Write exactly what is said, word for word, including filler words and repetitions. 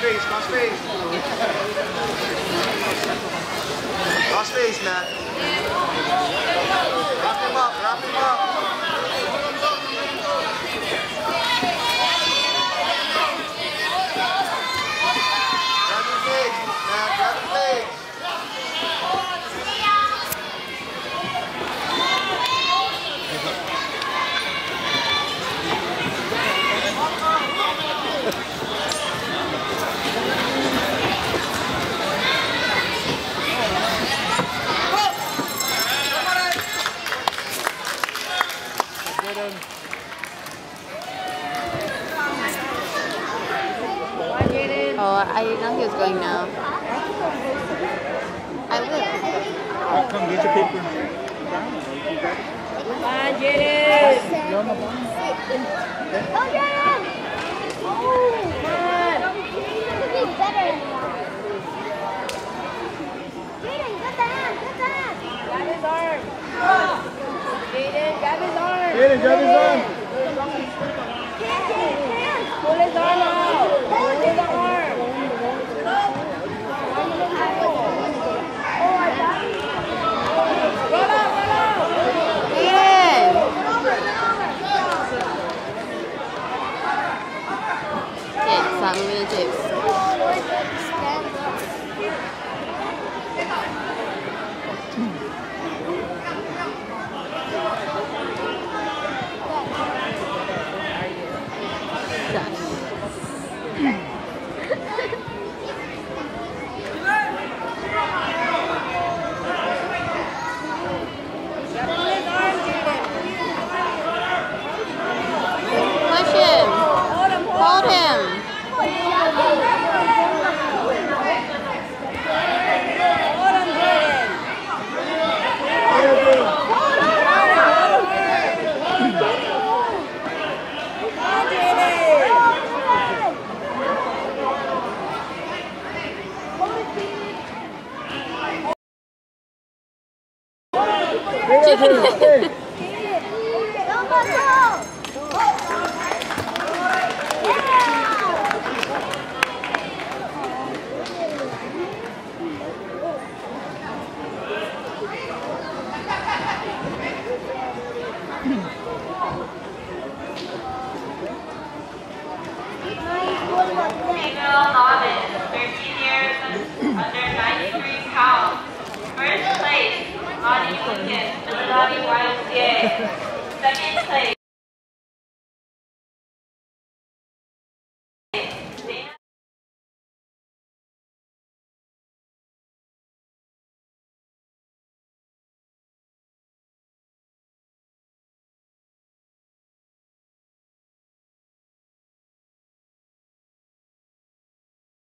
space, cross space. Cross space, man. Wrap him up, wrap him up. Grab his legs, man, grab his legs. Oh, I didn't know he was going now. I will. I'll come get your paper. Come on, Jayden! Go, Jayden! Oh, man! This is better. Jayden, get the hand, get the hand! Grab his arm! Jayden, grab his arm! Jayden, grab his arm! Pull his arm out! Pull his arm! Roll out, roll out! Jayden! Okay, stop moving the chips. Push him. Hold him. Female novice, thirteen years, under ninety-three pounds. First place, Lonnie Lucas, Philadelphia Y M C A.